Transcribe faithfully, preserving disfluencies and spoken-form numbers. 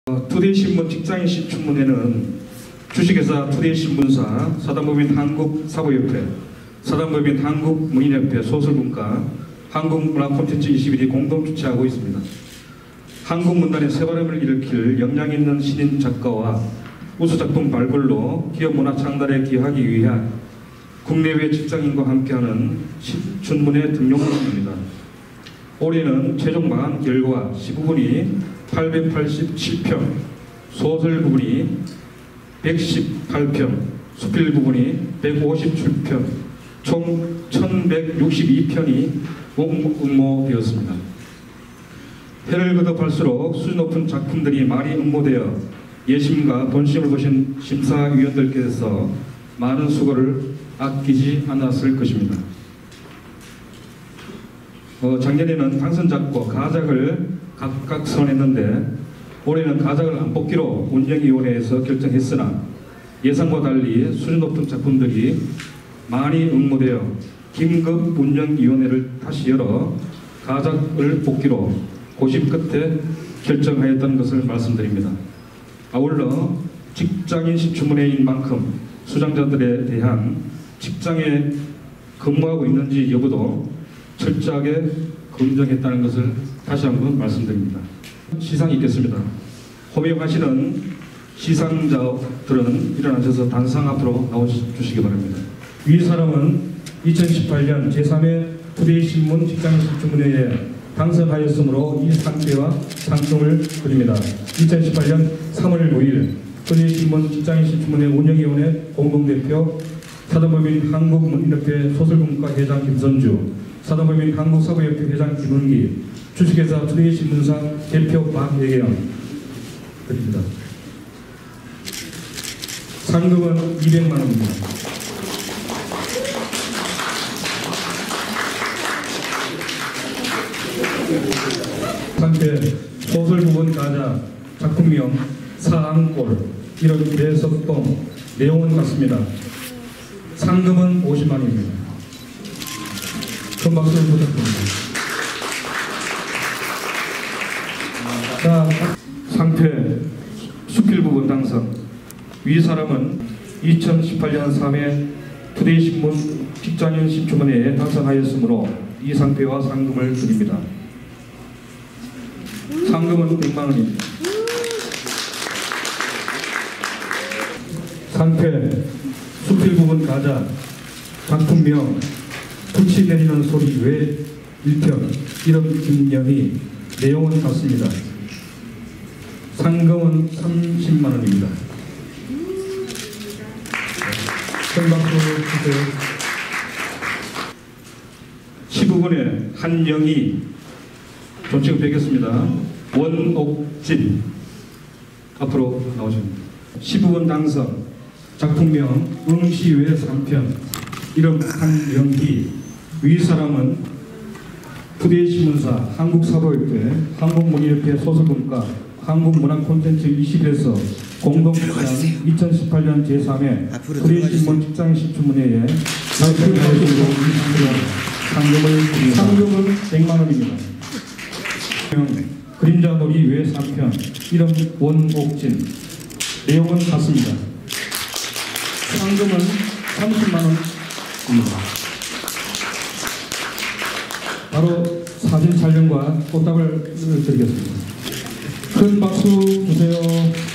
어, 투데이신문 직장인 신춘문회는 주식회사 투데이신문사, 사단법인 한국사법협회, 사단법인 한국문인협회 소설분과 한국문화콘텐츠 이십일이 공동 주최하고 있습니다. 한국문단의 새바람을 일으킬 역량있는 신인 작가와 우수작품 발굴로 기업 문화 창달에 기여하기 위한 국내외 직장인과 함께하는 신춘문회 등용문입니다. 올해는 최종 마감 결과 시부분이 팔백팔십칠 편, 소설 부분이 백십팔 편, 수필 부분이 백오십칠 편, 총 천백육십이 편이 응모되었습니다. 해를 거듭할수록 수준 높은 작품들이 많이 응모되어 예심과 본심을 보신 심사위원들께서 많은 수고를 아끼지 않았을 것입니다. 어, 작년에는 당선작과 가작을 각각 선했는데 올해는 가작을 안 뽑기로 운영위원회에서 결정했으나 예상과 달리 수준 높은 작품들이 많이 응모되어 긴급 운영위원회를 다시 열어 가작을 뽑기로 고심 끝에 결정하였던 것을 말씀드립니다. 아울러 직장인 신춘문회인 만큼 수장자들에 대한 직장에 근무하고 있는지 여부도 철저하게 검증했다는 것을 다시 한번 말씀드립니다. 시상이 있겠습니다. 호명하시는 시상자들은 일어나셔서 단상 앞으로 나와주시기 바랍니다. 위 사람은 이천십팔 년 제삼 회 투데이신문 직장인 신춘문회에 당선하였으므로 이 상패와 상금을 드립니다. 이천십팔 년 삼월 오일 투데이신문 직장인 신춘문회 운영위원회 공동대표 사단법인 한국문인협회 소설분과 회장 김선주, 사단법인 한국사법협회 회장 김은기, 주식회사 투데이신문사 대표 박예경 드립니다. 상금은 이백만 원입니다. 상패 소설 부분 가자, 작품명 사항골, 이름 배석동, 내용은 같습니다. 상금은 오십만 원입니다. 큰 박수 부탁드립니다. 자, 상패 수필 부분 당선. 위 사람은 이천십팔 년 삼 회 투데이신문 직장인 신춘문회에 당선하였으므로 이 상패와 상금을 드립니다. 상금은 백만 원입니다. 상패 수필 부분 가자, 작품명 tou치 내리는 소리 외 일 편, 이름 김연희, 내용은 같습니다. 상금은 삼십만 원입니다. 큰 박수 주세요. 시부분에 한영희 존칭 뵙겠습니다. 원옥진 앞으로 나오십니다. 시부분 당선, 작품명 응시외 삼 편, 이름 한영희, 위 사람은 투데이신문사, 한국사법협회, 한국문인협회 소설분과 한국문화콘텐츠 이십에서 공동 주최한 이천십팔 년 제삼 회 투데이신문 직장인 신춘문회에 당선하였으므로 상금을 드립니다. 상금은 백만 원입니다. 그림자놀이 외 삼 편, 이름 원옥진, 내용은 같습니다. 상금은 삼십만 원입니다. 바로 사진 촬영과 꽃다발 드리겠습니다. 큰 박수 주세요.